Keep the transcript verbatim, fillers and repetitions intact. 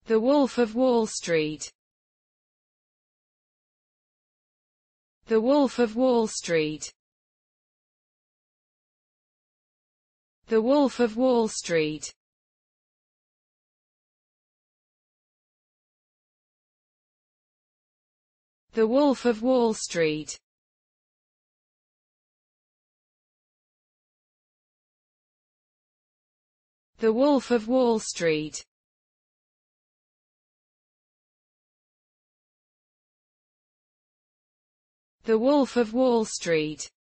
The Wolf of Wall Street. The Wolf of Wall Street. The Wolf of Wall Street. The Wolf of Wall Street. The Wolf of Wall Street. The Wolf of Wall Street.